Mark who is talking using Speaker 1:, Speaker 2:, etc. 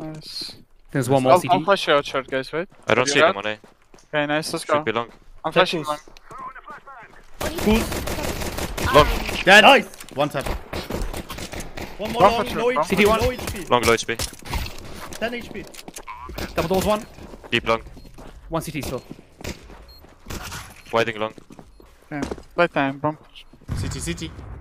Speaker 1: Nice.
Speaker 2: There's one more
Speaker 1: I'll
Speaker 2: CT.
Speaker 1: flash you out short, guys, wait.
Speaker 3: I don't
Speaker 1: You
Speaker 3: see
Speaker 1: got?
Speaker 3: them on A.
Speaker 1: Okay, nice, let's
Speaker 3: Should
Speaker 1: go.
Speaker 3: be long.
Speaker 1: I'm flashing long.
Speaker 3: Long.
Speaker 4: Yeah, nice. One tap. One more
Speaker 1: One
Speaker 4: long,
Speaker 1: for
Speaker 4: no
Speaker 1: sure.
Speaker 4: HP.
Speaker 2: CT one.
Speaker 4: No HP.
Speaker 3: Long low HP.
Speaker 4: 10 HP.
Speaker 2: Double doors one.
Speaker 3: Deep long.
Speaker 2: One CT still.
Speaker 3: Widening long.
Speaker 1: Yeah. Playtime, bump.
Speaker 4: CT, CT.